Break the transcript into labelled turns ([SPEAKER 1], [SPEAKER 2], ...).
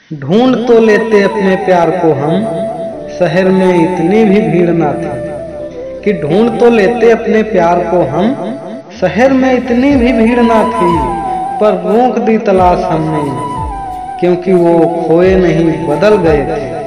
[SPEAKER 1] ढूंढ तो लेते अपने प्यार को हम, शहर में इतनी भी भीड़ ना थी। कि ढूंढ तो लेते अपने प्यार को हम, शहर में इतनी भी भीड़ ना थी। पर रोक दी तलाश हमने, क्योंकि वो खोए नहीं बदल गए थे।